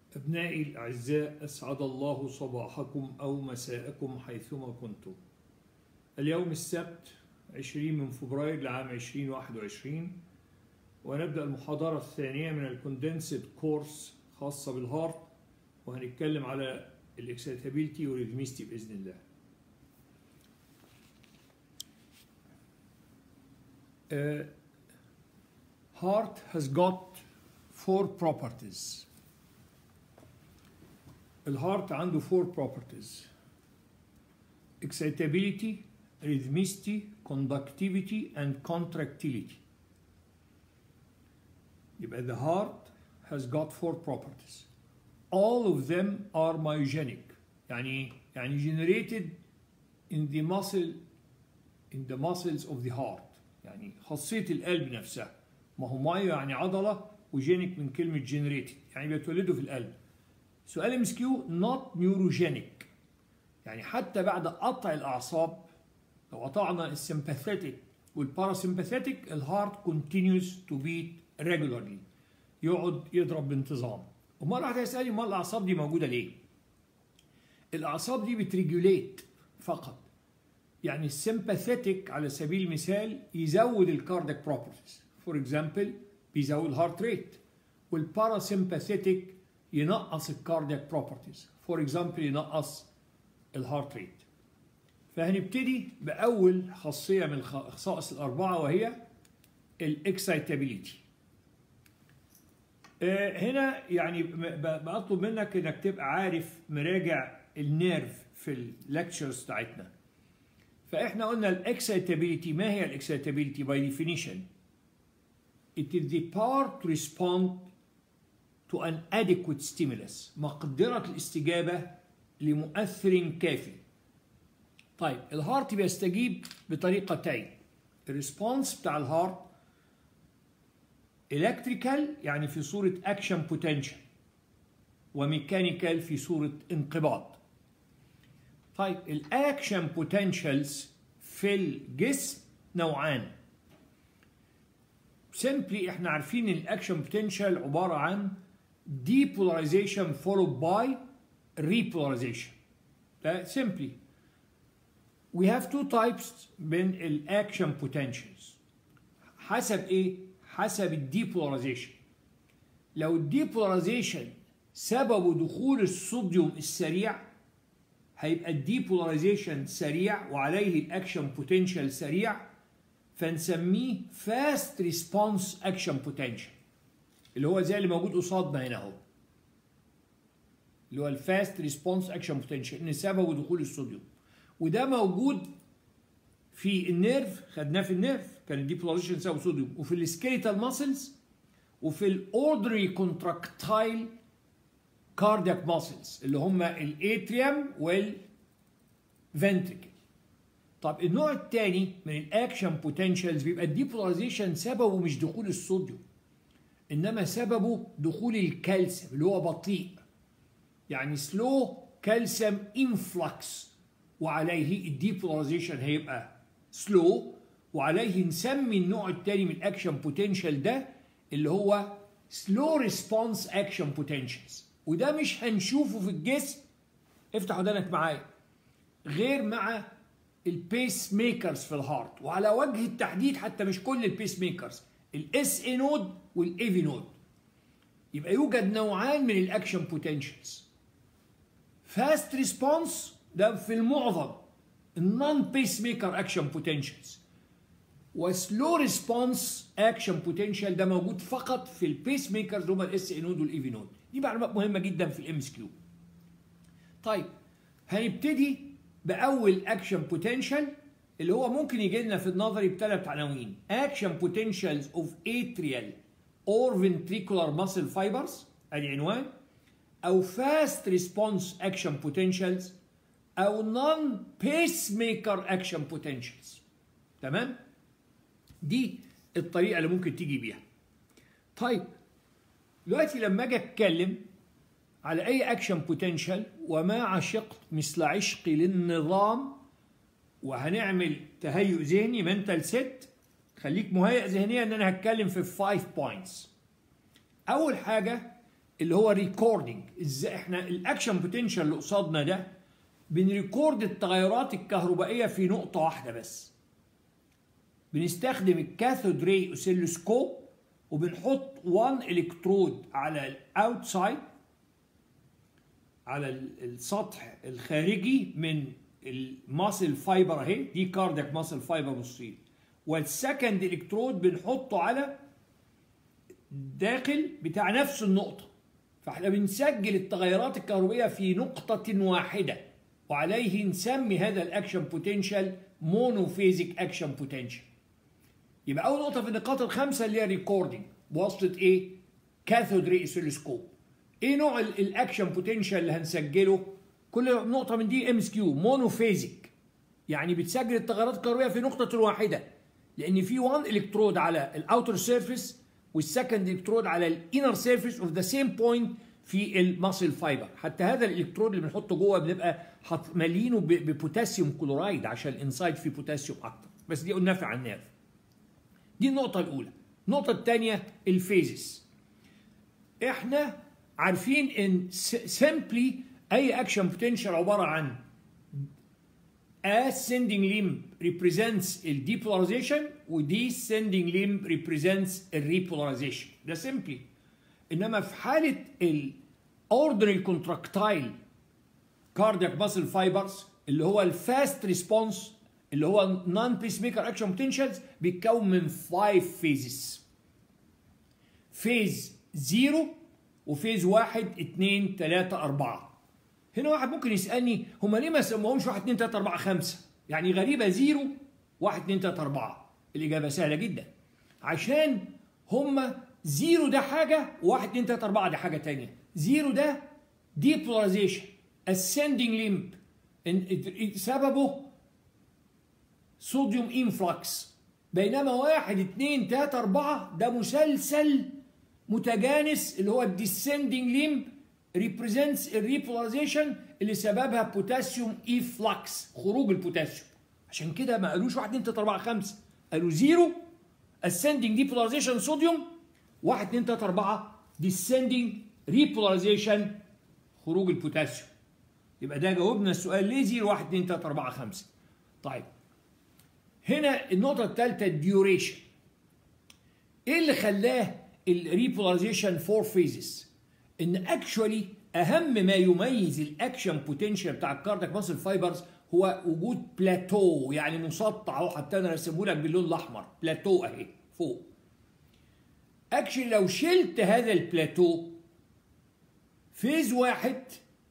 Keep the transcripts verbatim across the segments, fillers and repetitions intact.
أبنائي الأعزاء، أسعد الله صباحكم أو مساءكم حيثما كنتم. اليوم السبت عشرين من فبراير لعام ألفين وواحد وعشرين، ونبدأ المحاضرة الثانية من الكوندنسد كورس خاصة بالهارت، وهنتكلم على الاكسيتابيلتي والريزميستي بإذن الله. Uh, heart has got four properties. الهارت عنده four properties: excitability, rhythmicity, conductivity and contractility. يبقى the heart has got four properties. All of them are myogenic. يعني يعني generated in the muscle in the muscles of the heart. يعني خاصية القلب نفسها. ما هو مايو يعني عضلة، وجينيك من كلمة generated يعني بيتولدوا في القلب. سؤال ام اس كيو not neurogenic، يعني حتى بعد قطع الأعصاب لو قطعنا السمباثيتك والباراسمباثيتك الهارت continues to beat regularly، يقعد يضرب بانتظام. ومرة واحدة يسألني ما الأعصاب دي موجودة ليه؟ الأعصاب دي بتريجوليت فقط، يعني السمباثيتك على سبيل المثال يزود الكاردياك بروبرتيز، فور اكزامبل بيزود الهارت ريت، والباراسمباثيتك ينقص الكاردياك بروبرتيز، فور اكزامبل ينقص الهارت ريت. فهنبتدي بأول خاصية من الخصائص الأربعة وهي الاكسايتابيليتي. هنا يعني بطلب منك انك تبقى عارف مراجع النيرف في الليكتشرز بتاعتنا. فاحنا قلنا الاكسايتابيليتي. ما هي الاكسايتابيليتي؟ باي ديفينيشن it is the power to respond to an adequate stimulus، مقدرة الاستجابة لمؤثر كافي. طيب الهارت بيستجيب بطريقتين. الريسبونس بتاع الهارت الكتريكال يعني في صورة اكشن بوتنشال، وميكانيكال في صورة انقباض. طيب الاكشن بوتنشالز في الجسم نوعان. سيمبلي احنا عارفين ان الاكشن بوتنشال عبارة عن depolarization followed by repolarization. سيمبلي we have two types من الاكشن بوتنشالز. حسب ايه؟ حسب الديبولاريزيشن. لو الديبولاريزيشن سببه دخول الصوديوم السريع هيبقى الديبولاريزيشن سريع وعليه الاكشن بوتنشال سريع، فنسميه فاست ريسبونس اكشن بوتنشال، اللي هو زي اللي موجود قصادنا هنا اهو، اللي هو الفاست ريسبونس اكشن بوتنشال، ان سببه دخول الصوديوم. وده موجود في النيرف، خدناه في النيرف كان الديبولاريزيشن سببه صوديوم، وفي السكيليتال ماسلز، وفي الاوردري كونتراكتايل كاردياك ماسلز اللي هم الاتريوم والفنتريكل. طب النوع الثاني من الاكشن بوتنشالز بيبقى الديبولاريزيشن سببه مش دخول الصوديوم، انما سببه دخول الكالسيوم اللي هو بطيء، يعني سلو كالسيوم انفلكس، وعليه الديبولاريزيشن هيبقى سلو، وعليه نسمي النوع الثاني من الاكشن بوتنشال ده اللي هو سلو ريسبونس اكشن بوتنشالز. وده مش هنشوفه في الجسم، افتح ودانك معايا، غير مع البيس ميكرز في الهارت، وعلى وجه التحديد حتى مش كل البيس ميكرز، الاس اي نود والاي في نود. يبقى يوجد نوعان من الاكشن بوتنشالز: فاست ريسبونس ده في المعظم النون بيس ميكر اكشن بوتنشالز، وسلو ريسبونس اكشن بوتنشال ده موجود فقط في البيس ميكرز اللي هم الاس اي نود والاي في نود. دي معلومات مهمه جدا في الام اس كيو. طيب هنبتدي باول اكشن بوتنشال اللي هو ممكن يجي لنا في النظري بثلاث عناوين: اكشن بوتنشالز اوف اتريال اور فنتريكولار ماسل فايبرز، ادي عنوان، او فاست ريسبونس اكشن بوتنشالز، او نون بيس ميكر اكشن بوتنشالز. تمام؟ دي الطريقه اللي ممكن تيجي بيها. طيب دلوقتي لما اجي اتكلم على اي اكشن بوتنشال، وما عشقت مثل عشقي للنظام، وهنعمل تهيؤ ذهني منتال سيت، خليك مهيئ ذهنيا ان انا هتكلم في خمس بوينتس. اول حاجه اللي هو ريكوردنج. ازاي احنا الاكشن بوتنشال اللي قصادنا ده بنريكورد التغيرات الكهربائيه في نقطه واحده بس. بنستخدم الكاثود راي اوسيلوسكوب وبنحط واحد الكترود على الاوتسايد، على السطح الخارجي من الماسل فايبر اهي، دي كاردياك ماسل فايبر بصين، والسكند الكترود بنحطه على داخل بتاع نفس النقطه. فاحنا بنسجل التغيرات الكهربائيه في نقطه واحده، وعليه نسمي هذا الاكشن بوتنشال مونوفيزيك اكشن بوتنشال. يبقى اول نقطه في النقاط الخمسه اللي هي ريكوردنج بواسطه ايه؟ كاثود ري اوسيلوسكوب. ايه نوع الاكشن بوتنشال اللي هنسجله؟ كل نقطه من دي ام اس كيو مونوفيزيك، يعني بتسجل التغيرات الكهربائيه في نقطه واحده، لان في واحد الكترود على الاوتر سيرفيس والسكند الكترود على الانر سيرفيس اوف ذا سيم بوينت في الماسل فايبر. حتى هذا الالكترود اللي بنحطه جوه بنبقى مالينه ببوتاسيوم كلورايد عشان الانسايد فيه بوتاسيوم اكتر، بس دي قلنا على النيرف. دي النقطه الاولى. النقطه الثانيه الفيزز. احنا عارفين ان سيمبلي اي اكشن بوتنشال عباره عن ascending limb represents ال depolarization و descending limb represents ال repolarization. ده simply. انما في حاله ال ordinary contractile cardiac muscle fibers اللي هو ال fast response اللي هو non pacemaker action potentials بيتكون من five phases. phase زيرو وفيز واحد اتنين تلاتة أربعة. هنا واحد ممكن يسألني هما ليه ما سموهمش واحد اتنين تلاتة أربعة خمسة؟ يعني غريبة زيرو واحد اتنين تلاتة أربعة. الإجابة سهلة جدا. عشان هما زيرو ده حاجة وواحد اتنين تلاتة أربعة ده حاجة تانية. زيرو ده depolarization ascending limb سببه صوديوم انفلكس، بينما واحد اتنين تلاتة أربعة ده مسلسل متجانس اللي هو الديسندنج ليمب ريبريزنتس الريبولاريزيشن اللي سببها بوتاسيوم ايفلكس، خروج البوتاسيوم. عشان كده ما قالوش واحد اتنين تلاتة أربعة خمسة، قالوا زيرو ascending depolarization صوديوم، واحد اتنين تلاتة أربعة descending repolarization خروج البوتاسيوم. يبقى ده جاوبنا السؤال ليه زيرو واحد اتنين تلاتة أربعة خمسة. طيب هنا النقطة الثالثة الديوريشن. ايه اللي خلاه الريبولاريزيشن فور فيزز؟ ان اكشولي اهم ما يميز الاكشن بوتنشال بتاع الكاردياك ماسل فايبرز هو وجود بلاتو، يعني مسطع اهو، حتى انا رسمه لك باللون الاحمر، بلاتو اهي فوق. اكشلي لو شلت هذا البلاتو فيز واحد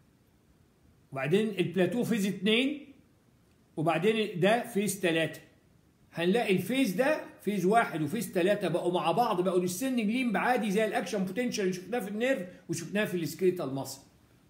وبعدين البلاتو فيز اتنين وبعدين ده فيز تلاتة، هنلاقي الفيز ده فيز واحد وفيز ثلاثة بقوا مع بعض، بقوا ديسندنج ليمب عادي زي الاكشن بوتنشال اللي شفناه في النيرف وشفناه في السكريتال ماسل.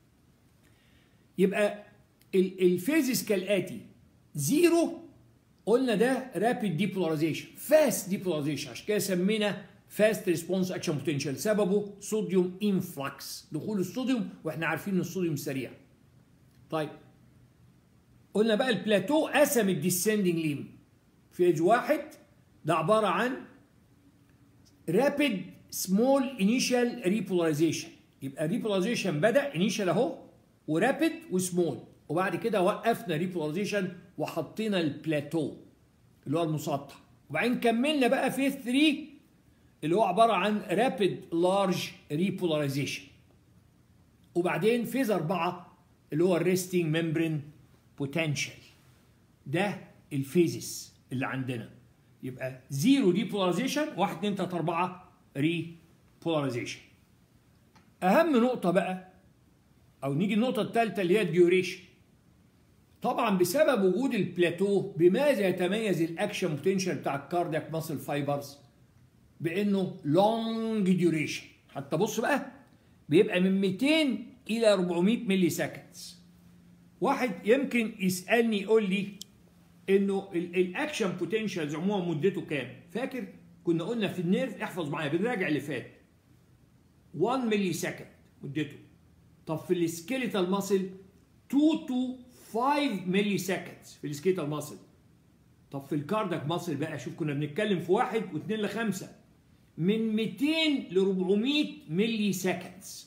يبقى الفيزز كالاتي: زيرو قلنا ده رابيد ديبولاريزيشن، فاست ديبولاريزيشن، عشان كده سمينا فاست ريسبونس اكشن بوتنشال، سببه صوديوم انفلكس، دخول الصوديوم واحنا عارفين ان الصوديوم سريع. طيب قلنا بقى البلاتو قسم الديسندنج ليمب. فيز واحد ده عبارة عن rapid small initial repolarization، يبقى repolarization بدأ initial اهو ورابid وسمول، وبعد كده وقفنا repolarization وحطينا البلاتو اللي هو المسطح، وبعدين كملنا بقى فيز ثلاثة اللي هو عبارة عن rapid large repolarization، وبعدين فيز أربعة اللي هو resting membrane potential. ده الفيزز اللي عندنا. يبقى زيرو ديبولاريزيشن، واحد اتنين تلاتة أربعة ريبولاريزيشن. أهم نقطة بقى أو نيجي النقطة الثالثة اللي هي الديوريشن. طبعا بسبب وجود البلاتو بماذا يتميز الأكشن بوتنشال بتاع الكاردياك ماسل فايبرز؟ بإنه لونج ديوريشن. حتى بص بقى بيبقى من مئتين إلى أربعمية ملي سكندز. واحد يمكن يسألني يقول لي انه الاكشن بوتنشالز عموما مدته كام؟ فاكر كنا قلنا في النيرف، احفظ معايا بنراجع اللي فات، واحد ملي سكند مدته. طب في السكيليتال ماسل اتنين تو خمسة ملي سكندز في السكيليتال ماسل. طب في الكاردياك ماسل بقى شوف كنا بنتكلم في واحد واثنين لخمسة، من مئتين ل أربعمية ملي سكندز.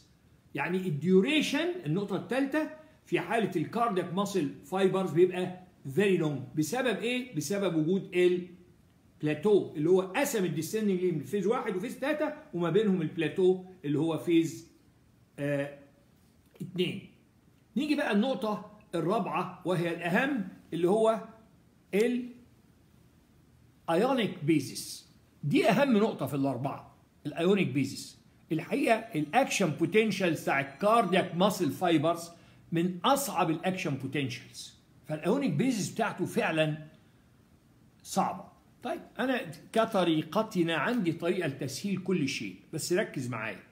يعني الديوريشن النقطة الثالثة في حالة الكاردياك ماسل فايبرز بيبقى فيري لونج. بسبب ايه؟ بسبب وجود البلاتو اللي هو قسم الديسندنج ليه من فيز واحد وفيز ثلاثة وما بينهم البلاتو اللي هو فيز آه اثنين. نيجي بقى النقطة الرابعة وهي الأهم اللي هو الايونيك بيزيس. دي أهم نقطة في الأربعة، الايونيك بيزيس. الحقيقة الاكشن بوتنشال بتاع الكاردياك ماسل فايبرز من أصعب الاكشن بوتنشالز، فالايونيك بيزيس بتاعته فعلا صعبة. طيب أنا كطريقتنا عندي طريقة لتسهيل كل شيء، بس ركز معايا.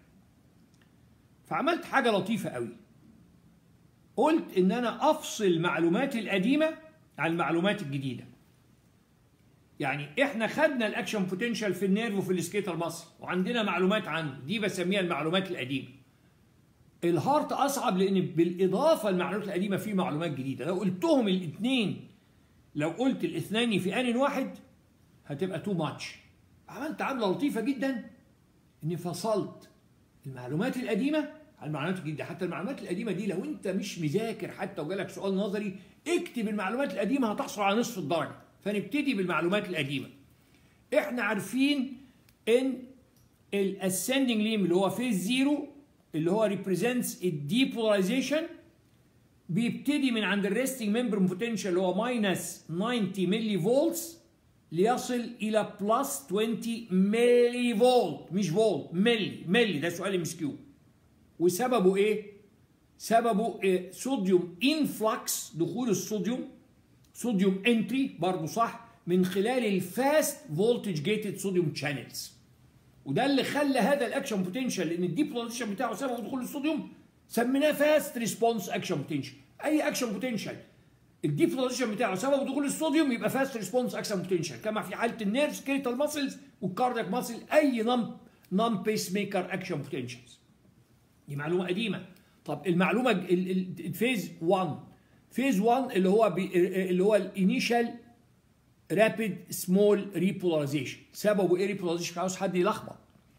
فعملت حاجة لطيفة قوي، قلت إن أنا أفصل المعلومات القديمة عن المعلومات الجديدة. يعني إحنا خدنا الأكشن بوتنشال في النيرف وفي السكيتال ماسل وعندنا معلومات عنه، دي بسميها المعلومات القديمة. الهارت أصعب لأن بالإضافة للمعلومات القديمة في معلومات جديدة. لو قلتهم الاثنين، لو قلت الاثنين في آن واحد هتبقى تو ماتش. عملت عملة لطيفة جدا إني فصلت المعلومات القديمة على المعلومات الجديدة. حتى المعلومات القديمة دي لو أنت مش مذاكر حتى وجالك سؤال نظري اكتب المعلومات القديمة هتحصل على نصف الدرجة. فنبتدي بالمعلومات القديمة. إحنا عارفين إن الاسندنج ليم اللي هو فيز زيرو اللي هو ريبريزنتس الديبولاريزيشن بيبتدي من عند الريستنج ممبر بوتنشال اللي هو ماينس تسعين ملي فولتس ليصل الى بلس عشرين ملي فولت، مش فولت، ملي. ملي ده سؤال ام اس كيو. وسببه ايه؟ سببه إيه؟ صوديوم انفلكس، دخول الصوديوم، صوديوم انتري برضه صح، من خلال الفاست فولتج جيتد صوديوم شانلز. وده اللي خلى هذا الاكشن بوتنشال، لان الديبولاريزيشن بتاعه سبب دخول الصوديوم سميناه فاست ريسبونس اكشن بوتنشال. اي اكشن بوتنشال الديبولاريزيشن بتاعه سبب دخول الصوديوم يبقى فاست ريسبونس اكشن بوتنشال، كما في حاله النيرف سكيلتال ماسلز والكاردياك ماسل اي نون نون بيس ميكر اكشن بوتنشالز. دي معلومه قديمه. طب المعلومه الفيز واحد، فيز واحد اللي هو اللي هو الانيشال رابيد سمول ريبولاريزيشن. سببه ايه ريبولاريزيشن؟ عاوز حد يلخبط.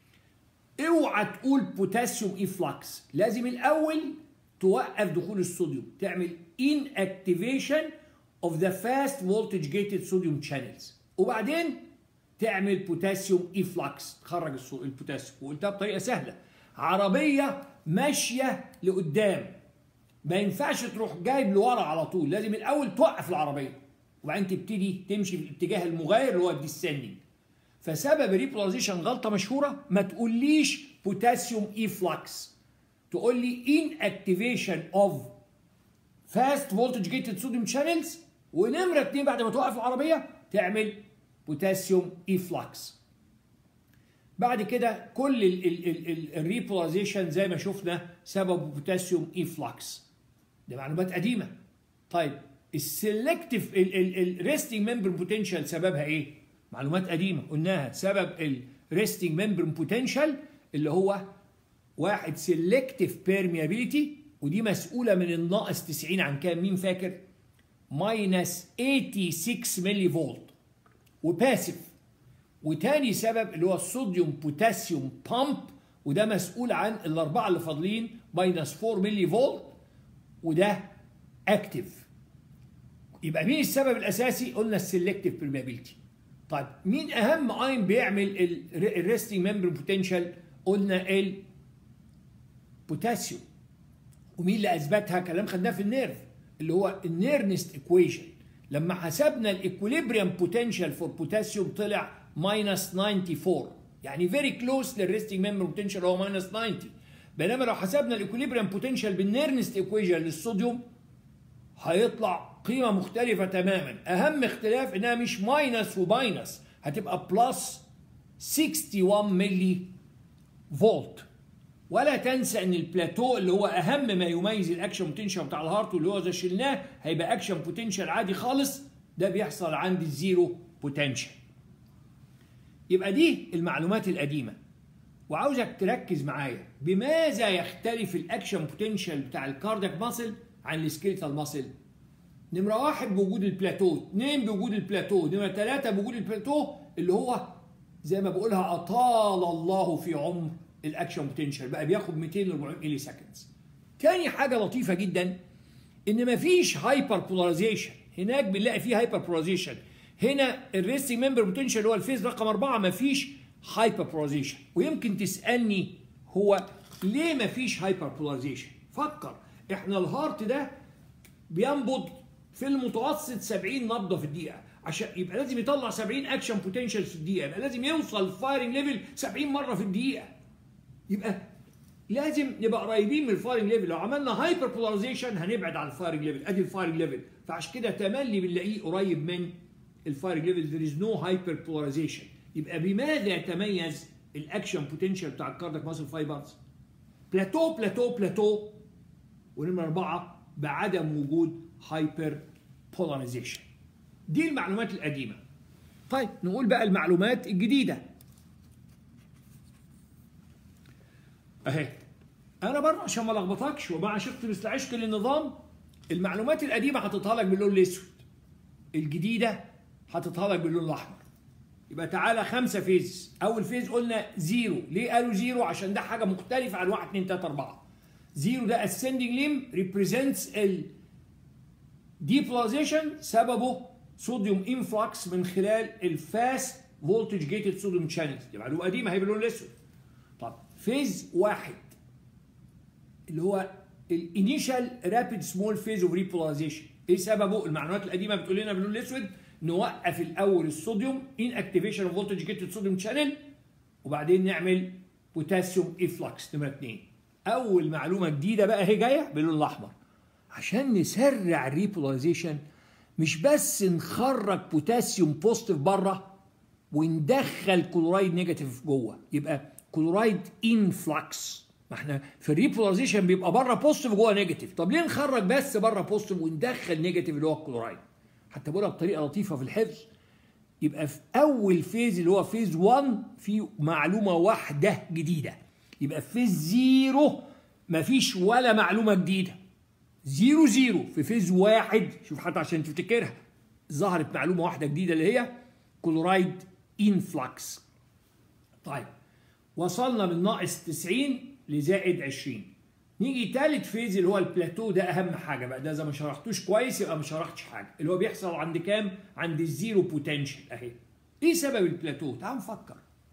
اوعى تقول بوتاسيوم افلكس، لازم الاول توقف دخول الصوديوم، تعمل inactivation of the fast voltage gated sodium channels، وبعدين تعمل بوتاسيوم افلكس، تخرج البوتاسيوم. وقلتها بطريقه سهله، عربيه ماشيه لقدام ما ينفعش تروح جايب لورا على طول، لازم الاول توقف العربيه وبعدين تبتدي تمشي في الاتجاه المغاير اللي هو الديسندنج. فسبب الريبولاريزيشن غلطه مشهوره، ما تقوليش بوتاسيوم افلكس، تقول لي inactivation of fast voltage gated sodium channels، ونمره اتنين بعد ما توقف العربيه تعمل بوتاسيوم افلكس. بعد كده كل الريبولاريزيشن زي ما شفنا سبب بوتاسيوم افلكس. دي معلومات قديمه. طيب السلكتيف الريستنج ممبر بوتنشال سببها ايه؟ معلومات قديمه قلناها. سبب الريستنج ممبر بوتنشال اللي هو واحد سيلكتيف بيرميابيليتي، ودي مسؤوله من الناقص تسعين عن كام؟ مين فاكر؟ ماينس ستة وثمانين ملي فولت. وباسف. وتاني سبب اللي هو الصوديوم بوتاسيوم بامب، وده مسؤول عن الاربعه اللي فاضلين ماينس أربعة ملي فولت، وده اكتف. يبقى مين السبب الاساسي؟ قلنا السيلكتيف بيرميابيليتي. طيب مين اهم اين بيعمل الريستنج ممبر بوتنشال؟ قلنا البوتاسيوم. ومين اللي اثبتها؟ كلام خدناه في النيرف اللي هو النيرنست ايكويشن. لما حسبنا الايكوليبريم بوتنشال فور بوتاسيوم طلع ماينس أربعة وتسعين، يعني فيري كلوز للريستنج ممبر بوتنشال هو ماينس تسعين. بينما لو حسبنا الايكوليبريم بوتنشال بالنيرنست ايكويشن للصوديوم هيطلع قيمه مختلفه تماما. اهم اختلاف انها مش ماينس وماينس، هتبقى بلس واحد وستين ملي فولت. ولا تنسى ان البلاتو اللي هو اهم ما يميز الاكشن بوتنشال بتاع الهارت، واللي هو اذا شلناه هيبقى اكشن بوتنشال عادي خالص، ده بيحصل عند الزيرو بوتنشال. يبقى دي المعلومات القديمه. وعاوزك تركز معايا، بماذا يختلف الاكشن بوتنشال بتاع الكاردياك ماسل عن السكيلتال ماسل؟ نمره واحد بوجود البلاتو، اثنين بوجود البلاتو، نمره ثلاثه بوجود البلاتو اللي هو زي ما بقولها اطال الله في عمر الاكشن بوتنشال، بقى بياخد مئتين ل أربعمائة ملي سكندز. تاني حاجه لطيفه جدا ان مفيش هايبر بولاريزيشن، هناك بنلاقي فيه هايبر بولاريزيشن، هنا الريستنج ممبر بوتنشال اللي هو الفيز رقم أربعة مفيش هايبر بولاريزيشن. ويمكن تسالني هو ليه مفيش هايبر بولاريزيشن؟ فكر، احنا الهارت ده بينبض في المتوسط سبعين نبضه في الدقيقه، عشان يبقى لازم يطلع سبعين اكشن بوتنشال في الدقيقه، يبقى لازم يوصل الفايرنج ليفل سبعين مره في الدقيقه. يبقى لازم نبقى قريبين من الفايرنج ليفل، لو عملنا هايبر بولاريزيشن هنبعد عن الفايرنج ليفل، ادي الفايرنج ليفل، فعشان كده تملي بنلاقيه قريب من الفايرنج ليفل، there is no hyper polarization. يبقى بماذا يتميز الاكشن بوتنشال بتاع الكاردياك ماسل فايبرز؟ بلاتو بلاتو بلاتو، ونمرة أربعة بعدم وجود هايبر بولاريزيشن. دي المعلومات القديمة. طيب نقول بقى المعلومات الجديدة. اهي انا بره عشان ما لخبطكش ومع شقت مثل عشق للنظام، المعلومات القديمه حاططها لك باللون الاسود، الجديده حاططها لك باللون الاحمر. يبقى تعالى خمسه فيز. اول فيز قلنا زيرو، ليه قالوا زيرو؟ عشان ده حاجه مختلفه عن واحد اتنين تلاته اربعه. زيرو ده ascending limb represents ال depolarization، سببه صوديوم انفلكس من خلال الفاست فولتج جيتد صوديوم شانلز، دي معلومه قديمه هي باللون الاسود. طب فيز واحد اللي هو الانيشال رابيد سمول فيز اوف ريبولاريزيشن، ايه سببه؟ المعلومات القديمه بتقول لنا باللون الاسود نوقف الاول الصوديوم ان اكتيفيشن اوف فولتج جيتد صوديوم شانل، وبعدين نعمل بوتاسيوم افلكس. نمره اثنين، اول معلومه جديده بقى هي جايه باللون الاحمر، عشان نسرع الريبولاريزيشن مش بس نخرج بوتاسيوم بوزيتيف بره وندخل كلورايد نيجاتيف جوه، يبقى كلورايد انفلكس. ما احنا في الريبولاريزيشن بيبقى بره بوزيتيف وجوه نيجاتيف، طب ليه نخرج بس بره بوزيتيف وندخل نيجاتيف اللي هو الكلورايد؟ حتى بقولها بطريقه لطيفه في الحفظ. يبقى في اول فيز اللي هو فيز واحد في معلومه واحده جديده، يبقى في فيز زيرو مفيش ولا معلومه جديده. زيرو زيرو. في فيز واحد شوف حتى عشان تفتكرها ظهرت معلومه واحده جديده اللي هي كلورايد انفلكس. طيب وصلنا من ناقص تسعين لزائد عشرين. نيجي تالت فيز اللي هو البلاتو، ده اهم حاجه بقى، ده اذا ما شرحتوش كويس يبقى ما شرحتش حاجه، اللي هو بيحصل عند كام؟ عند الزيرو بوتنشال اهي. ايه سبب البلاتو؟ تعال نفكر.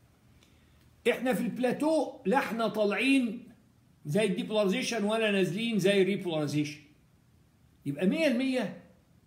احنا في البلاتو لا احنا طالعين زي الديبولاريزيشن ولا نازلين زي الريبولاريزيشن. يبقى مية بالمية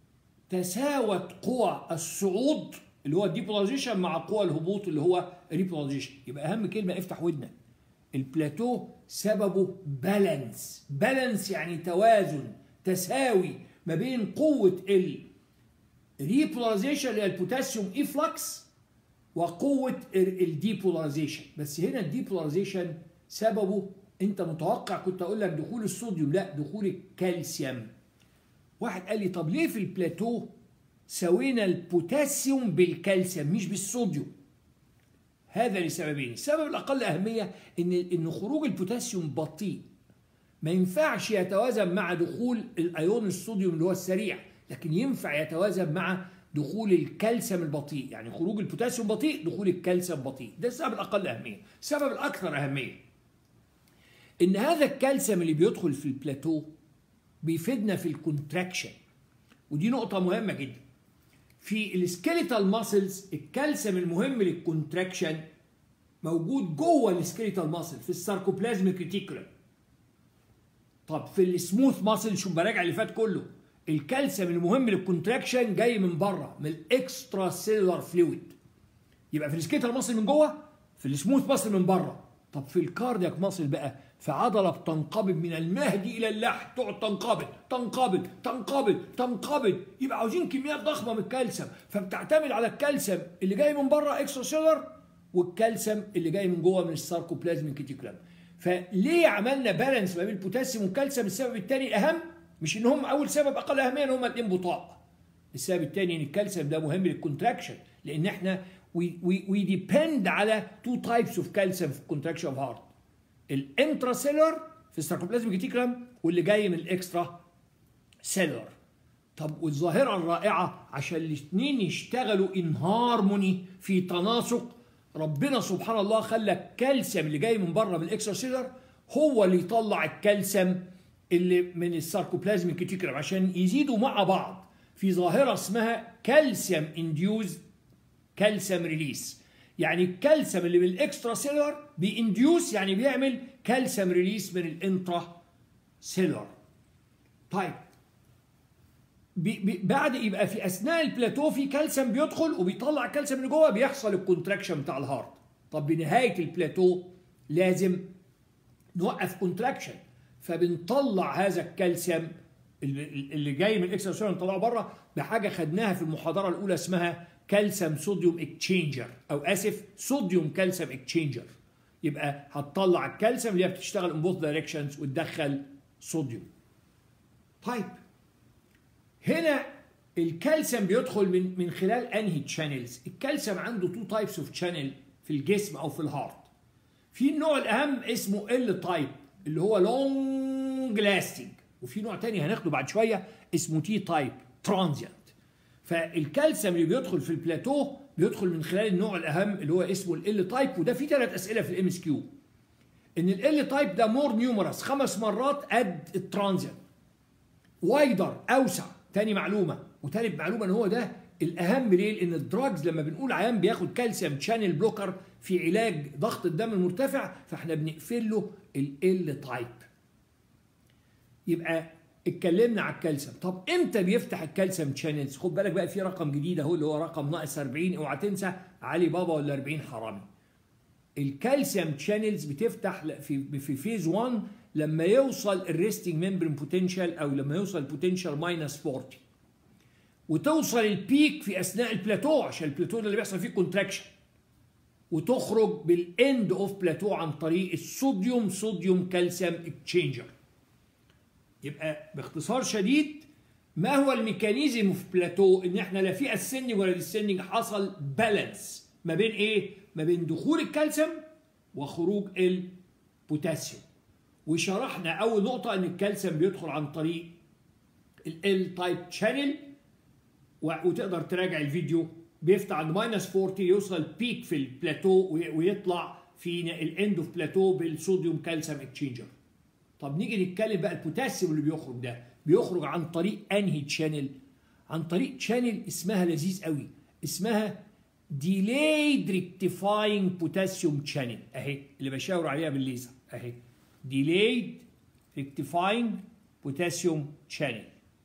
تساوت قوى الصعود اللي هو الديبولاريزيشن مع قوى الهبوط اللي هو الريبولاريزيشن. يبقى اهم كلمه افتح ودنك، البلاتو سببه بالانس. بالانس يعني توازن، تساوي ما بين قوه الريبولاريزيشن اللي هي البوتاسيوم افلكس وقوه الديبولاريزيشن. بس هنا الديبولاريزيشن سببه انت متوقع كنت اقول لك دخول الصوديوم، لا دخول الكالسيوم. واحد قال لي طب ليه في البلاتو سوينا البوتاسيوم بالكالسيوم مش بالصوديوم؟ هذا لسببين. السبب الاقل اهميه ان ان خروج البوتاسيوم بطيء، ما ينفعش يتوازن مع دخول الايون الصوديوم اللي هو السريع، لكن ينفع يتوازن مع دخول الكالسيوم البطيء، يعني خروج البوتاسيوم بطيء دخول الكالسيوم بطيء. ده السبب الاقل اهميه. السبب الاكثر اهميه ان هذا الكالسيوم اللي بيدخل في البلاتو بيفيدنا في الكونتراكشن، ودي نقطه مهمه جدا. في السكيليتال ماسلز الكالسيوم المهم للكونتراكشن موجود جوه السكيليتال ماسل في الساركوبلازميك ريتيكولم. طب في السموث ماسل شوف براجع اللي فات كله، الكالسيوم المهم للكونتراكشن جاي من بره من الاكسترا سيلولار فلويد. يبقى في السكيليتال ماسل من جوه، في السموث ماسل من بره. طب في الكاردياك ماسل بقى في عضله بتنقبض من المهدي الى اللحم، تقعد تنقبض تنقبض تنقبض تنقبض، يبقى عاوزين كميات ضخمه من الكالسيوم، فبتعتمد على الكالسيوم اللي جاي من بره اكسترا سيلولار والكالسيوم اللي جاي من جوه من الساركوبلازميك ريتيكولم. فليه عملنا بالانس ما بين البوتاسيوم والكالسيوم؟ السبب الثاني اهم، مش ان هم اول سبب اقل اهميه ان هم الاثنين بطاء. السبب الثاني ان الكالسيوم ده مهم للكونتراكشن، لان احنا وي وي وي ديبند على تو تايبس اوف كالسيوم في الكونتراكشن اوف هارت، الانترا سيلولار في الساركوبلازميك ريتيكولم واللي جاي من الاكسترا سيلولار. طب والظاهره الرائعه عشان الاثنين يشتغلوا ان هارموني في تناسق ربنا سبحان الله خلى الكالسيوم اللي جاي من بره من الاكسترا سيلر هو اللي يطلع الكالسيوم اللي من الساركوبلازميك كيتيكولم عشان يزيدوا مع بعض في ظاهره اسمها كالسيوم انديوز كالسيوم ريليس. يعني الكالسيوم اللي من الاكسترا سيلر بينديوس، يعني بيعمل كالسيوم ريليس من الانترا سيلر. طيب بي بي بعد يبقى في اثناء البلاتو في كالسيوم بيدخل وبيطلع الكالسيوم اللي جوه، بيحصل الكونتراكشن بتاع الهارت. طب بنهايه البلاتو لازم نوقف كونتراكشن، فبنطلع هذا الكالسيوم اللي جاي من الاكسترا سيلر نطلعه بره بحاجه خدناها في المحاضره الاولى اسمها كالسيوم صوديوم اكتشينجر، او اسف صوديوم كالسيوم اكتشينجر. يبقى هتطلع الكالسيوم اللي هي بتشتغل ان بوث دايركشنز وتدخل صوديوم. طيب هنا الكالسيوم بيدخل من من خلال انهي تشانلز؟ الكالسيوم عنده تو تايبس اوف تشانل في الجسم او في الهارت. في النوع الاهم اسمه ال تايب اللي هو لونج لاستنج، وفي نوع تاني هناخده بعد شويه اسمه تي تايب ترانزيانت. فالكالسيوم اللي بيدخل في البلاتو بيدخل من خلال النوع الاهم اللي هو اسمه ال تايب، وده في ثلاث اسئله في الام اس كيو. ان ال تايب ده مور نيومرس، خمس مرات قد الترانزيانت، وايدر اوسع. تاني معلومه، وتالت معلومه ان هو ده الاهم. ليه؟ لان الدراجز لما بنقول عيان بياخد كالسيوم شانل بلوكر في علاج ضغط الدم المرتفع، فاحنا بنقفل له ال تايب. يبقى اتكلمنا على الكالسيوم. طب امتى بيفتح الكالسيوم شانلز؟ خد بالك بقى في رقم جديد اهو اللي هو رقم ناقص أربعين، اوعى تنسى علي بابا ولا أربعين حرامي. الكالسيوم شانلز بتفتح في في فيز واحد لما يوصل الريستنج ممبرين بوتنشال، او لما يوصل البوتنشال ماينس أربعين، وتوصل البيك في اثناء البلاتو، عشان البلاتو ده اللي بيحصل فيه كونتراكشن، وتخرج بالاند اوف بلاتو عن طريق الصوديوم صوديوم كالسيوم اكتشينجر. يبقى باختصار شديد ما هو الميكانيزم في بلاتو؟ ان احنا لا في اسندنج ولا ديسندنج، حصل بالانس ما بين ايه؟ ما بين دخول الكالسيوم وخروج البوتاسيوم. وشرحنا اول نقطه ان الكالسيوم بيدخل عن طريق ال تايب شانل، وتقدر تراجع الفيديو، بيفتح عند ماينس أربعين يوصل بيك في البلاتو ويطلع في الاند اوف بلاتو بالصوديوم كالسيوم اكتشينجر. طب نيجي نتكلم بقى البوتاسيوم اللي بيخرج ده بيخرج عن طريق انهي تشانل؟ عن طريق تشانل اسمها لذيذ قوي، اسمها delayed rectifying potassium channel اهي اللي بشاور عليها بالليزر اهي، delayed rectifying potassium channel.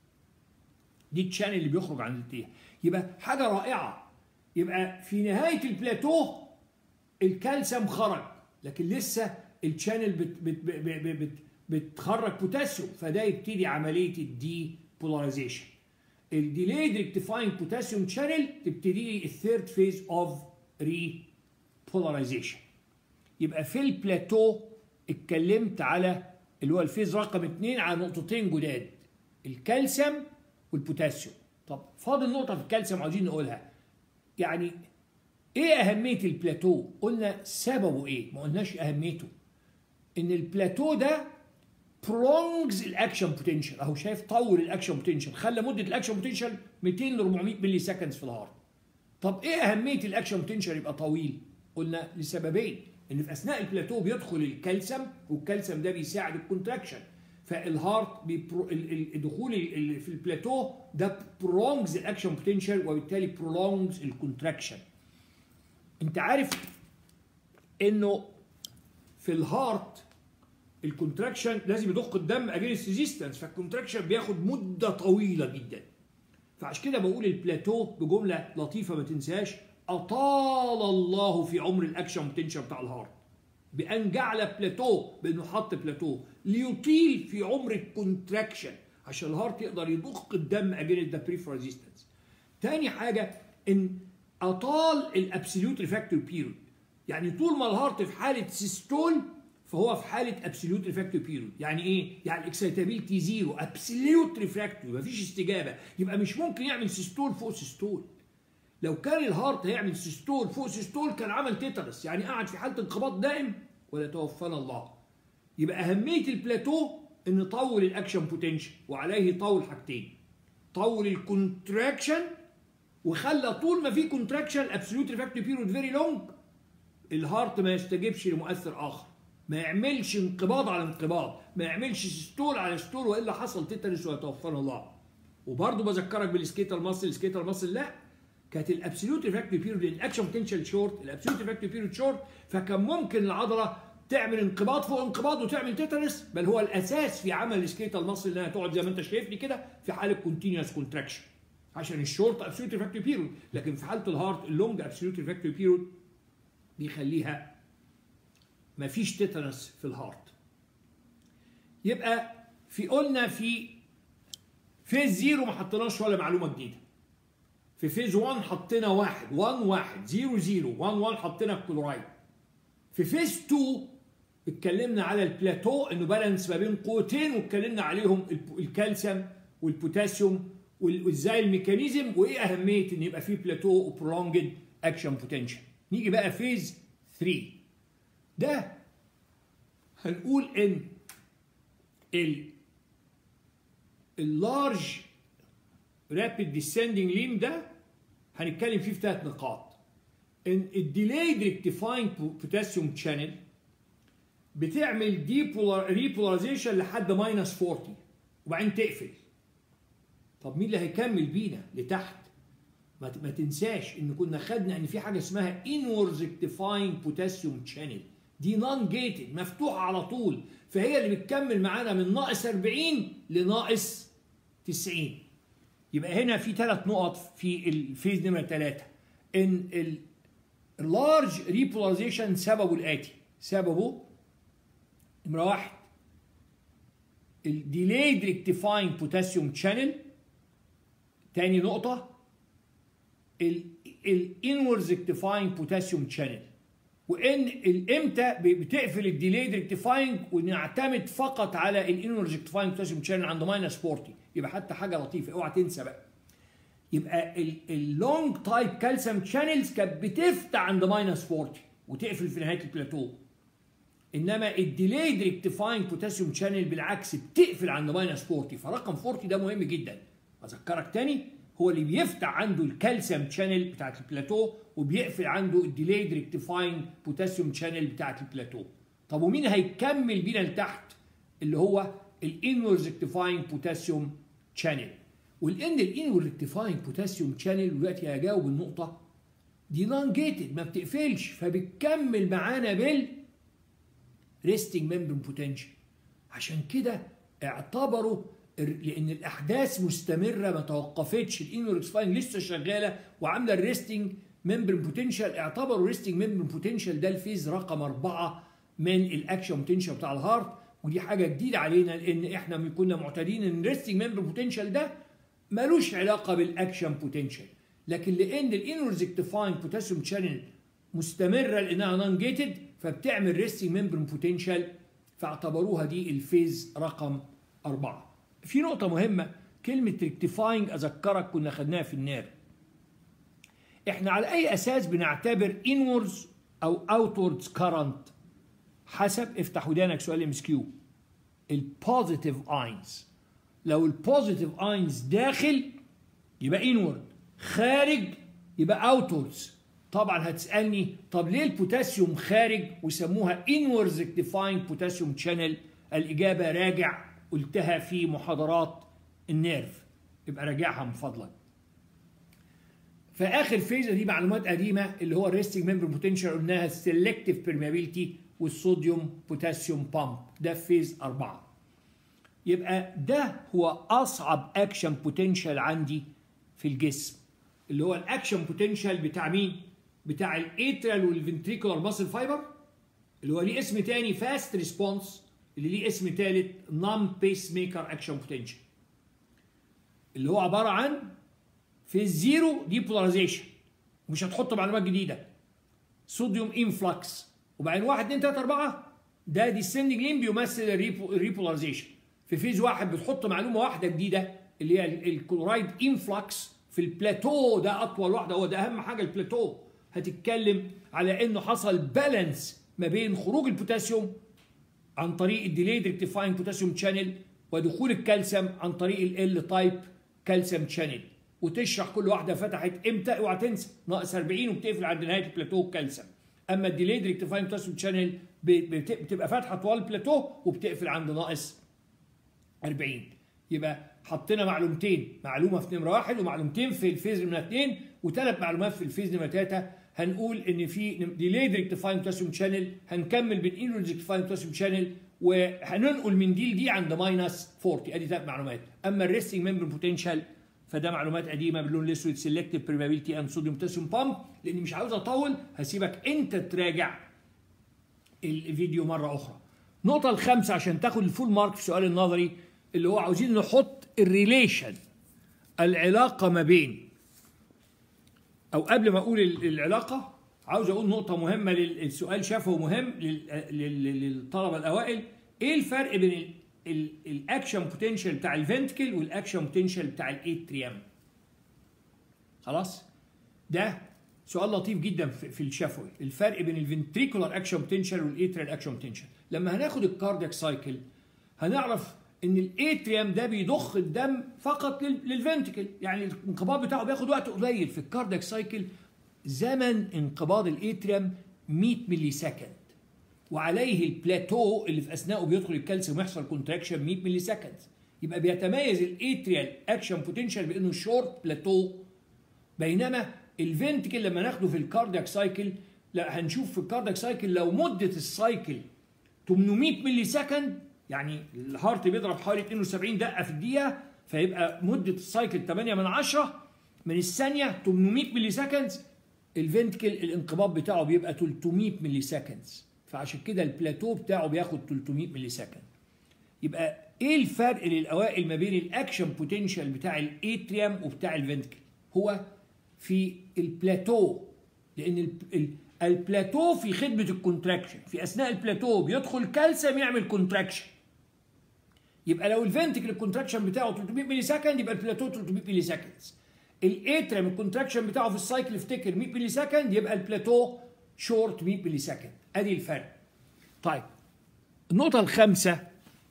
دي التشانل اللي بيخرج عن التيه. يبقى حاجه رائعه. يبقى في نهايه البلاتو الكالسيوم خرج، لكن لسه التشانل بت بت بت بت بتخرج بوتاسيوم، فده يبتدي عمليه الدي بولاريزيشن. الديليد ريكتيفاينج بوتاسيوم شانل تبتدي الثيرد فيز اوف ري بولاريزيشن. يبقى في البلاتو اتكلمت على اللي هو الفيز رقم اثنين على نقطتين جداد، الكالسيوم والبوتاسيوم. طب فاضل نقطه في الكالسيوم عاوزين نقولها. يعني ايه اهميه البلاتو؟ قلنا سببه ايه؟ ما قلناش اهميته. ان البلاتو ده prolongs الاكشن بوتنشال، اهو شايف طول الاكشن بوتنشال، خلى مده الاكشن بوتنشال مئتين ل أربعمائة ملي سكندز في الهارت. طب ايه اهميه الاكشن بوتنشال يبقى طويل؟ قلنا لسببين، ان في اثناء البلاتو بيدخل الكالسيوم، والكالسيوم ده بيساعد الكونتراكشن، فالهارت بيبرو... الدخول في البلاتو ده prolongs الاكشن بوتنشال وبالتالي prolongs الكونتراكشن. انت عارف انه في الهارت الكونتراكشن لازم يضخ الدم اجينست ريزيستنس، فالكونتراكشن بياخد مده طويله جدا. فعشان كده بقول البلاتو بجمله لطيفه ما تنساش، اطال الله في عمر الاكشن بوتنشال بتاع الهارت بان جعل بلاتو، بانه حط بلاتو ليطيل في عمر الكونتراكشن عشان الهارت يقدر يضخ الدم اجينست ذا بريفر ريزيستنس. تاني حاجه ان اطال الابسوليوت ريفراكتوري بيريود، يعني طول ما الهارت في حاله سيستول فهو في حاله ابسوليوت ريفراكتوري بيريود. يعني ايه؟ يعني الاكسيتابيلتي زيرو، ابسوليوت ريفراكتوري، مفيش استجابه، يبقى مش ممكن يعمل سيستول فوق سيستول. لو كان الهارت هيعمل سيستول فوق سيستول كان عمل تيتانس، يعني قعد في حاله انقباض دائم ولا توفانا الله. يبقى اهميه البلاتو ان طول الاكشن بوتنشال، وعليه طول حاجتين، طول الكونتراكشن، وخلى طول ما في كونتراكشن ابسوليوت ريفراكتوري بيريود فيري لونج، الهارت ما يستجيبش لمؤثر اخر، ما يعملش انقباض على انقباض، ما يعملش ستول على ستول، والا حصل تيتانس ويتوفانا الله. وبرضه بذكرك بالسكيتال ماسل، السكيتال ماسل لا كانت الابسوليوت ريفراكتوري بيريود، الاكشن بوتنشال شورت، الابسوليوت ريفراكتوري بيريود شورت، فكان ممكن العضله تعمل انقباض فوق انقباض وتعمل تيتانس، بل هو الاساس في عمل السكيتال ماسل انها تقعد زي ما انت شايفني كده في حاله كونتينوس كونتراكشن عشان الشورت ابسوليوت ريفراكتوري بيريود، لكن في حاله الهارت اللونج ابسوليوت ريفراكتوري بيريود بيخليها مفيش تيتانس في الهارت. يبقى في قلنا في فيز زيرو ما حطيناش ولا معلومه جديده. في فيز واحد حطينا واحد واحد واحد زيرو زيرو واحد واحد حطينا الكلورايد. في فيز اتنين اتكلمنا على البلاتو انه بالانس ما بين قوتين، واتكلمنا عليهم الكالسيوم والبوتاسيوم وازاي الميكانيزم وايه اهميه ان يبقى فيه بلاتو وبرولونجد اكشن بوتنشال. نيجي بقى فيز تلاتة، ده هنقول ان ال اللارج رابيد ديسندنج ليم ده هنتكلم فيه في ثلاث نقاط. ان الديلايد ريكتيفاينج بوتاسيوم شانل بتعمل دي ريبولاريزيشن لحد ماينس أربعين وبعدين تقفل. طب مين اللي هيكمل بينا لتحت؟ ما تنساش ان كنا خدنا ان في حاجه اسمها انورز ريكتيفاينج بوتاسيوم شانل، دي نون جيتد مفتوحه على طول، فهي اللي بتكمل معانا من ناقص أربعين لناقص تسعين. يبقى هنا في ثلاث نقط في الفيز نمرة ثلاثة، ان اللارج ريبولاريزيشن سببه الاتي، سببه نمرة واحد الديلايد ريكتيفاينج بوتاسيوم شانل، تاني نقطة الانورز ريكتيفاينج بوتاسيوم شانل، وان الامتى بتقفل الديلايد ريكتيفاينج ونعتمد فقط على الانورز ريكتيفاينج بوتاسيوم شانل عند ماينس أربعين. يبقى حتى حاجه لطيفه اوعى تنسى بقى، يبقى اللونج تايب كالسيوم شانلز كانت بتفتح عند ماينس أربعين وتقفل في نهايه البلاتو، انما الديلايد ريكتيفاينج بوتاسيوم شانل بالعكس بتقفل عند ماينس أربعين. فرقم أربعين ده مهم جدا، اذكرك تاني هو اللي بيفتح عنده الكالسيوم شانل بتاعت البلاتو وبيقفل عنده الديلايد ريكتيفاينج بوتاسيوم شانل بتاعت البلاتو. طب ومين هيكمل بينا لتحت؟ اللي هو الانورز ريكتيفاينج بوتاسيوم شانل. والان الانورز ريكتيفاينج بوتاسيوم شانل دلوقتي هجاوب النقطه دي نون جيتد ما بتقفلش، فبتكمل معانا بال ريستنج ممبرين بوتنشال. عشان كده اعتبروا لان الاحداث مستمره ما توقفتش، الانورز ريكتيفاينج لسه شغاله وعامله الريستنج ممبرين بوتنشال، اعتبروا الريستنج ممبرين بوتنشال ده الفيز رقم أربعة من الاكشن بوتنشال بتاع الهارت. ودي حاجه جديده علينا لان احنا كنا معتادين ان الريستنج ممبرين بوتنشال ده ملوش علاقه بالاكشن بوتنشال، لكن لان الانورز ريكتيفاينج بوتاسيوم شانل مستمره لانها نون جيتد فبتعمل ريستنج ممبرين بوتنشال، فاعتبروها دي الفيز رقم أربعة. في نقطه مهمه، كلمه ريكتيفاينج اذكرك كنا خدناها في النار. احنا على اي اساس بنعتبر انورز او اوتوردز كارنت؟ حسب، افتح ودانك سؤال ام اس كيو، البوزيتيف اينز. لو البوزيتيف اينز داخل يبقى انورد، خارج يبقى اوتوردز. طبعا هتسالني طب ليه البوتاسيوم خارج وسموها انورز ريكتيفاينج بوتاسيوم شانل؟ الاجابه راجع، قلتها في محاضرات النيرف، يبقى راجعها من فضلك. فاخر فيزه دي معلومات قديمه اللي هو الريستنج ممبرين بوتنشال، قلناها السلكتيف بيرميابيلتي والصوديوم بوتاسيوم بامب، ده في فيز أربعة. يبقى ده هو اصعب اكشن بوتنشال عندي في الجسم، اللي هو الاكشن بوتنشال بتاع مين؟ بتاع الاتريال والفنتريكولار ماسل فايبر، اللي هو ليه اسم تاني فاست ريسبونس، اللي ليه اسم تالت نون بيس ميكر اكشن بوتنشال، اللي هو عباره عن في الزيرو دي بولاريزيشن، مش هتحط معلومات جديده، صوديوم انفلكس، وبعدين واحد اتنين تلاته اربعه ده ديسندنج لين بيمثل الريبولاريزيشن. في فيز واحد بتحط معلومه واحده جديده اللي هي الكلورايد انفلكس في البلاتو، ده اطول واحده، هو ده اهم حاجه البلاتو. هتتكلم على انه حصل بالانس ما بين خروج البوتاسيوم عن طريق الديليد ريكتيفاينج بوتاسيوم شانل ودخول الكالسيوم عن طريق ال تايب كالسيوم شانل، وتشرح كل واحده فتحت امتى. اوعى تنسى ناقص أربعين وبتقفل عند نهايه البلاتو الكالسيوم، اما الديليد ريكتيفاينج بوتاسيوم شانل بتبقى فاتحه طوال البلاتو وبتقفل عند ناقص أربعين. يبقى حطينا معلومتين، معلومه في نمره واحد ومعلومتين في الفيز نمره اثنين وثلاث معلومات في الفيز نمره ثلاثه. هنقول ان في ديليد ريكتيفاينج بوتاسيوم شانل، هنكمل بالانرجي ريكتيفاينج بوتاسيوم شانل، وهننقل من دي لدي عند ماينس أربعين. ادي ثلاث معلومات. اما الريستنج ممبرين بوتنشال فده معلومات قديمه باللون الاسود، سيلكتيف بريمابيلتي اند صوديوم بوتاسيوم بامب. لاني مش عاوز اطول هسيبك انت تراجع الفيديو مره اخرى. النقطه الخامسه عشان تاخد الفول مارك في السؤال النظري اللي هو عاوزين نحط الريليشن، العلاقه ما بين، او قبل ما اقول العلاقه عاوز اقول نقطه مهمه للسؤال شافه مهم للطلبه الاوائل. ايه الفرق بين الاكشن بوتنشال بتاع الفنتكل والاكشن بوتنشال بتاع الاتريوم؟ خلاص، ده سؤال لطيف جدا في الشفوي، الفرق بين الفنتريكولار اكشن بوتنشال والاتريال اكشن بوتنشال. لما هناخد الكاردياك سايكل هنعرف ان الاتريوم ده بيضخ الدم فقط للفنتكل، يعني الانقباض بتاعه بياخد وقت قليل. في الكاردياك سايكل زمن انقباض الاتريوم مئة ملي سكند، وعليه البلاتو اللي في اثناءه بيدخل الكالسيوم ويحصل كونتراكشن مئة ملي سكند. يبقى بيتميز الاتريال اكشن بوتنشال بانه شورت بلاتو، بينما الفنتكل لما ناخده في الكاردياك سايكل، لا هنشوف في الكاردياك سايكل لو مده السايكل ثمانمئة ملي سكند، يعني الهارت بيضرب حوالي اثنين وسبعين دقه في الدقيقه، فيبقى مده السايكل ثمانية من عشرة من الثانيه ثمانمئة ملي سكند. الفنتكل الانقباض بتاعه بيبقى ثلاثمئة ملي سكند، فعشان كده البلاتو بتاعه بياخد ثلاثمئة ملي سكند. يبقى ايه الفرق للاوائل ما بين الاكشن بوتنشال بتاع الاتريوم وبتاع الفنتكل؟ هو في البلاتو، لان البلاتو في خدمه الكونتراكشن، في اثناء البلاتو بيدخل كالسيوم يعمل كونتراكشن. يبقى لو الفنتكل الكونتراكشن بتاعه ثلاثمئة ملي سكند يبقى البلاتو ثلاثمئة ملي سكند. الاتريوم الكونتراكشن بتاعه في السايكل افتكر مئة ملي سكند، يبقى البلاتو شورت مئة ملي سكند. ادي الفرق. طيب النقطه الخامسه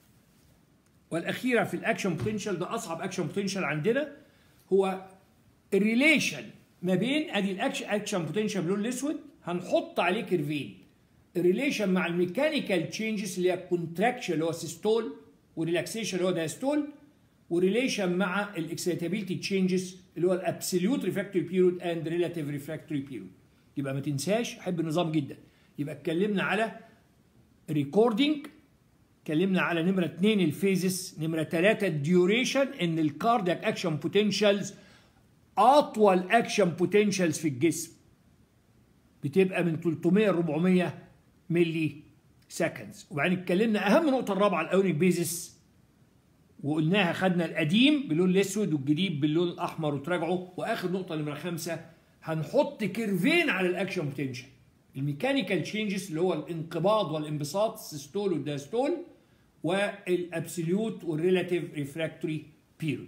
والاخيره في الاكشن بوتنشال، ده اصعب اكشن بوتنشال عندنا، هو الريليشن ما بين ادي الاكشن اكشن بوتنشال باللون الاسود هنحط عليه كيرفين. الريليشن مع الميكانيكال تشينجز اللي هي الكونتراكشن اللي هو سيستول، وريلاكسيشن اللي هو دايستول، وريليشن مع الاكسيتابيلتي تشينجز اللي هو الابسوليوت ريفراكتوري بيريود اند ريلاتيف ريفراكتوري بيريود. يبقى ما تنساش، احب النظام جدا. يبقى اتكلمنا على ريكوردنج، اتكلمنا على نمره اثنين الفيزز، نمره ثلاثه الديوريشن، ان الكاردياك اكشن بوتنشالز اطول اكشن بوتنشالز في الجسم بتبقى من ثلاثمئة ل أربعمئة ملي سكندز. وبعدين اتكلمنا اهم نقطه الرابعه الايونيك بيزس، وقلناها خدنا القديم باللون الاسود والجديد باللون الاحمر وتراجعوا. واخر نقطه نمره خمسه هنحط كيرفين على الاكشن بوتنشال، الميكانيكال تشينجز اللي هو الانقباض والانبساط، السيستول والداستول، والابسوليوت والريلاتيف ريفراكتوري بيريود.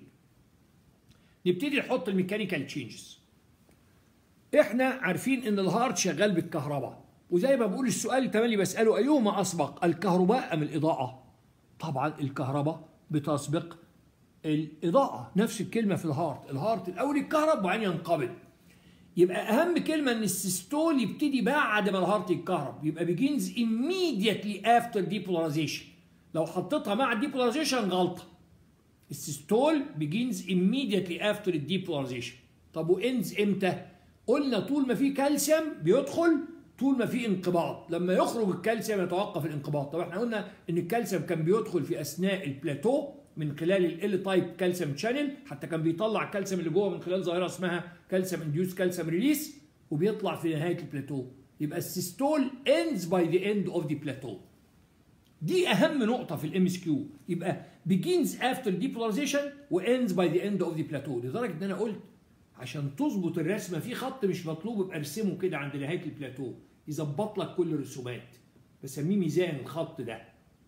نبتدي نحط الميكانيكال تشينجز. احنا عارفين ان الهارت شغال بالكهرباء، وزي ما بقول السؤال اللي تملي بساله ايهما اسبق، الكهرباء ام الاضاءه؟ طبعا الكهرباء بتسبق الاضاءه، نفس الكلمه في الهارت، الهارت الاول يتكهرب وبعدين ينقبض. يبقى اهم كلمه ان السيستول يبتدي بعد ما الهارت يتكهرب، يبقى begins immediately after depolarization. لو حطيتها مع الديبولاريزيشن غلطه. السيستول begins immediately after الديبولاريزيشن. طب وانز امتى؟ قلنا طول ما في كالسيوم بيدخل، طول ما في انقباض. لما يخرج الكالسيوم يتوقف الانقباض. طب احنا قلنا ان الكالسيوم كان بيدخل في اثناء البلاتو من خلال ال تايب كالسيوم شانل، حتى كان بيطلع الكالسيوم اللي جوه من خلال ظاهره اسمها كالسيوم انديوس كالسيوم ريليس، وبيطلع في نهايه البلاتو. يبقى السيستول ends by the end of the plateau. دي اهم نقطه في الام اس كيو. يبقى begins after depolarization و ends by the end of the plateau. لدرجه ان انا قلت عشان تظبط الرسمه في خط مش مطلوب يبقى ارسمه كده عند نهايه البلاتو، يظبط لك كل الرسومات، بسميه ميزان الخط ده.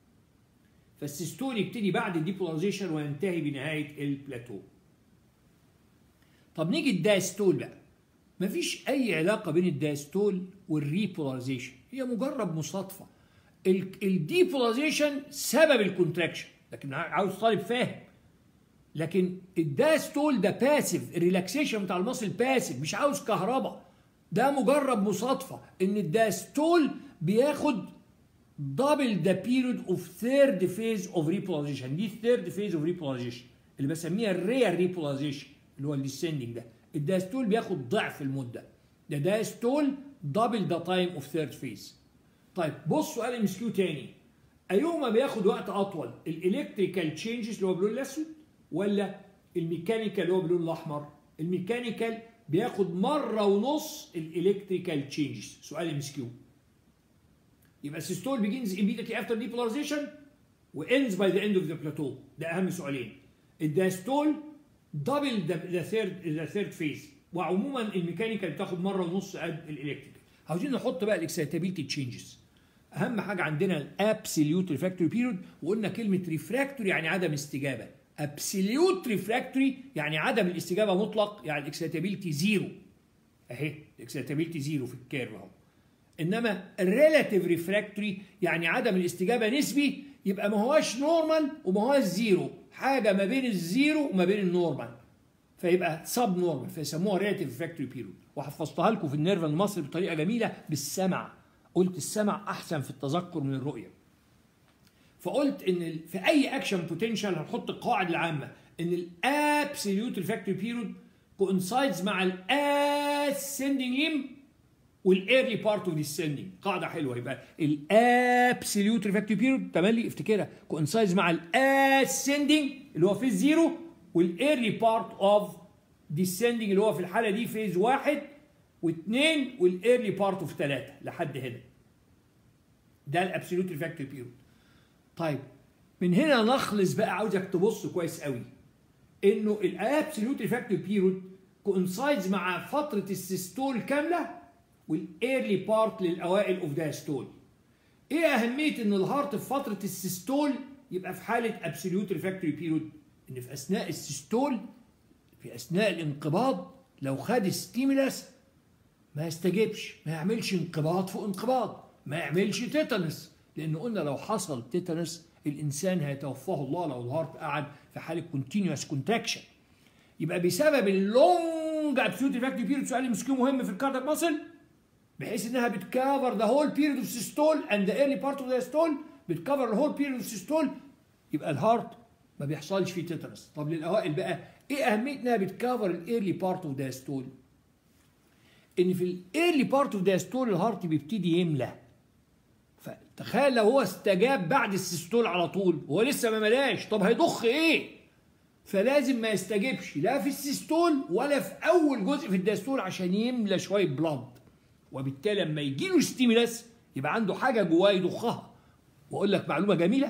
فالسيستول يبتدي بعد الديبولاريزيشن وينتهي بنهايه البلاتو. طب نيجي الدايستول بقى. مفيش اي علاقه بين الدايستول والريبولاريزيشن، هي مجرد مصادفه. الديبولاريزيشن سبب الكونتراكشن، لكن عاوز طالب فاهم. لكن الدايستول ده باسيف، الريلاكسيشن بتاع المصل باسيف، مش عاوز كهرباء. ده مجرد مصادفه ان الدايستول بياخد دبل ذا بيريود اوف ثيرد فيز اوف ريبولاريزيشن. دي الثيرد فيز اوف ريبولاريزيشن اللي بسميها الريال ريبولاريزيشن اللي هو الديسندنج ده. الدايستول بياخد ضعف المده. ده دايستول دبل ذا تايم اوف ثيرد فيز. طيب بص سؤال ام اس كيو تاني. ايهما بياخد وقت اطول؟ الالكتريكال تشينجز اللي هو باللون الاسود ولا الميكانيكال اللي هو باللون الاحمر؟ الميكانيكال بياخد مره ونص الالكتريكال تشينجز. سؤال ام اس كيو. يبقى السيستول begins immediately after depolarization وends by the end of the plateau. ده اهم سؤالين. الدايستول دبل ذا ثيرد ذا ثيرد فيز، وعموما الميكانيكال بتاخد مره ونص قد الالكتريكال. عاوزين نحط بقى الاكسيتابيلتي تشينجز. اهم حاجه عندنا الابسوليوت ريفراكتوري بيريود، وقلنا كلمه ريفراكتوري يعني عدم استجابه. ابسوليوت ريفراكتوري يعني عدم الاستجابه مطلق، يعني الاكسيتابيلتي زيرو. اهي الاكسيتابيلتي زيرو في الكيرف اهو. انما الريلاتيف ريفراكتوري يعني عدم الاستجابه نسبي، يبقى ما هواش نورمال وما هواش زيرو، حاجه ما بين الزيرو وما بين النورمال، فيبقى سب نورمال، فيسموها ريلاتيف ريفراكتوري بيريود. وحفظتها لكم في النيرف المصري بطريقه جميله بالسمع. قلت السمع احسن في التذكر من الرؤيه. فقلت ان في اي اكشن بوتنشال هنحط القواعد العامه ان الابسوليوت ريفراكتوري بيريود كوانسايدز مع الاسندنج ليم والايرلي بارت اوف ديسندنج. قاعده حلوه. يبقى الابسوليوت ريفراكتوري بيريود تملي افتكرها كوانسايدز مع الاسندنج اللي هو في الزيرو والايرلي بارت اوف ديسندنج اللي هو في الحاله دي فيز واحد واثنين والايرلي بارت اوف ثلاثه لحد هنا. ده الابسوليوت ريفراكتوري بيريود. طيب من هنا نخلص بقى، عاوزك تبص كويس قوي انه الابسوليوت ريفراكتوري بيريود كوانسايدز مع فتره السيستول كامله والايرلي بارت للاوائل اوف دايستول. ايه اهميه ان الهارت في فتره السيستول يبقى في حاله ابسوليوت ريفراكتوري بيريود؟ ان في اثناء السيستول في اثناء الانقباض لو خد ستيمولاس ما يستجبش، ما يعملش انقباض فوق انقباض، ما يعملش تيتانس، لان قلنا لو حصل تيتانس الانسان هيتوفاه الله لو الهارت قعد في حاله كونتينوس كونتراكشن. يبقى بسبب اللونج ابسوليوت ريفراكتوري بيريود، سؤال مسكين مهم في الكاردياك ماسل، بحيث انها بتكفر ذا هول بيريود اوف سيستول اند ذا ايرلي بارت اوف ذا ستول، بتكفر ذا هول بيريود اوف سيستول، يبقى الهارت ما بيحصلش فيه تيتانس. طب للاوائل بقى ايه اهميه انها بتكفر الايرلي بارت اوف ذا ستول؟ ان في الايرلي بارت اوف ذا ستول الهارت بيبتدي يملى. فتخيل لو هو استجاب بعد السيستول على طول وهو لسه ما ملاش، طب هيضخ ايه؟ فلازم ما يستجبش لا في السيستول ولا في اول جزء في الدايستول عشان يملى شويه بلاد، وبالتالي لما يجي له ستيمولاس يبقى عنده حاجه جواه يضخها. واقول لك معلومه جميله،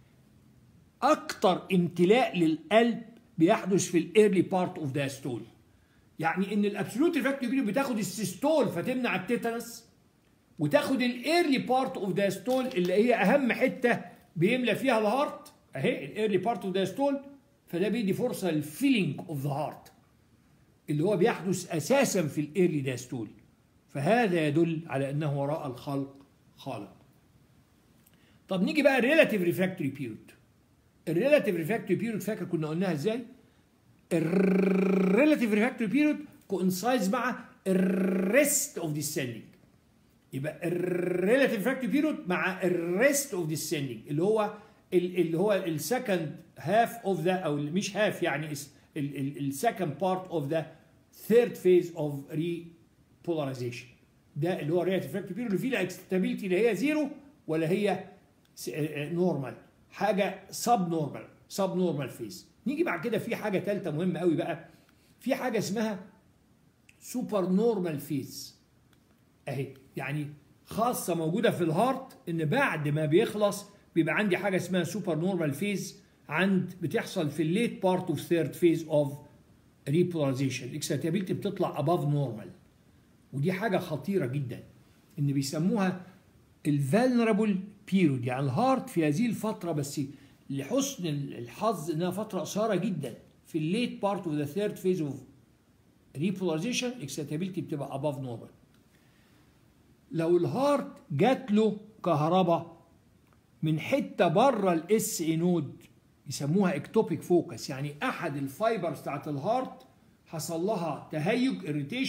اكتر امتلاء للقلب بيحدث في الايرلي بارت اوف دايستول. يعني ان الابسوليوت ريفراكتوري بيريود بتاخد السيستول فتمنع التيتانس، وتاخد الايرلي بارت اوف دايستول اللي هي اهم حته بيملى فيها الهارت اهي الايرلي بارت اوف دايستول، فده بيدي فرصه للفيلينج اوف ذا هارت اللي هو بيحدث اساسا في الايرلي دايستول. فهذا يدل على انه وراء الخلق خالق. طب نيجي بقى الريلاتيف ريفراكتوري بيريود. الريلاتيف ريفراكتوري بيريود فاكر كنا قلناها ازاي؟ الريلاتيف ريفراكتوري بيريود كوانسايدز مع الريست اوف ديسندنج. يبقى الريلاتيف ريفراكتوري بيريود مع الريست اوف ديسندنج اللي هو اللي هو السكند هاف اوف ذا، او مش هاف يعني السكند بارت اوف ذا ثيرد فيز اوف ري بولاريزيشن. ده اللي هو الريلاتيف ريفراكتوري بيريود اللي فيه الاكستابيلتي لا هي زيرو ولا هي نورمال، حاجه سب نورمال سب نورمال فيز. نيجي بعد كده في حاجه ثالثه مهمه قوي بقى، في حاجه اسمها سوبر نورمال فيز اهي، يعني خاصه موجوده في الهارت ان بعد ما بيخلص بيبقى عندي حاجه اسمها سوبر نورمال فيز عند بتحصل في الليت بارت اوف ثيرد فيز اوف ريبولاريزيشن. الاكسيتابيلتي بتطلع اباف نورمال، ودي حاجه خطيره جدا ان بيسموها الفالنربل بيريود. يعني الهارت في هذه الفتره بس لحسن الحظ انها فتره قصيره جدا في الليت بارت اوف ذا ثيرد فيز اوف ريبولاريزيشن الاكسيتابيلتي بتبقى اباف نورمال. لو الهارت جات له كهرباء من حته بره الاس اي نود يسموها اكتوبيك فوكس، يعني احد الفايبرز بتاعت الهارت حصل لها تهيج اريتيشن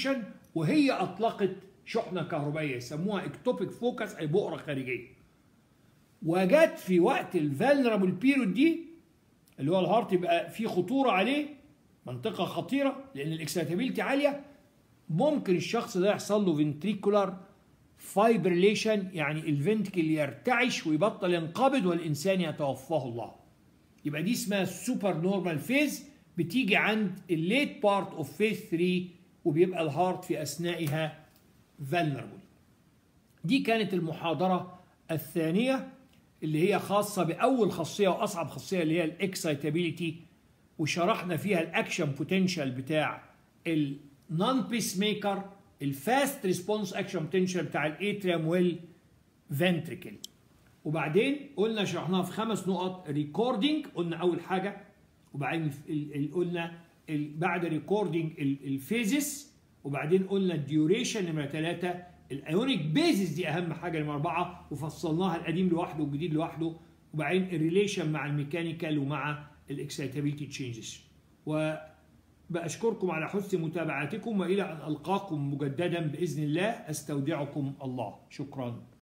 وهي اطلقت شحنه كهربائيه يسموها اكتوبيك فوكس، اي بؤره خارجيه. وجت في وقت الفالنرابل بيريود دي اللي هو الهارت يبقى في خطوره عليه، منطقه خطيره لان الاكسيتابيلتي عاليه، ممكن الشخص ده يحصل له فنتريكولار فايبريليشن، يعني الفنتكل يرتعش ويبطل ينقبض والانسان يتوفاه الله. يبقى دي اسمها السوبر نورمال فيز، بتيجي عند الليت بارت اوف فيز ثلاثة وبيبقى الهارت في اثنائها vulnerable. دي كانت المحاضره الثانيه اللي هي خاصه باول خاصيه واصعب خاصيه اللي هي الاكسايتابيلتي، وشرحنا فيها الاكشن بوتنشال بتاع النون بيس ميكر، الفاست ريسبونس اكشن بوتنشال بتاع الاتريوم والفنتريكل. وبعدين قلنا شرحناها في خمس نقط. ريكوردنج قلنا اول حاجه، وبعدين قلنا بعد ريكوردنج الفيزس، وبعدين قلنا الديوريشن نمره ثلاثه، الايونيك بيزس دي اهم حاجه نمره اربعه، وفصلناها القديم لوحده والجديد لوحده، وبعدين الريليشن مع الميكانيكال ومع الاكسايتابيلتي تشينجز. وبأشكركم على حسن متابعتكم، والى ان القاكم مجددا باذن الله، استودعكم الله. شكرا.